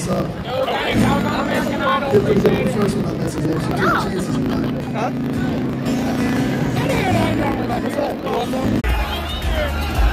what's up. Give the first one, I guess, is actually two chances in life. Huh?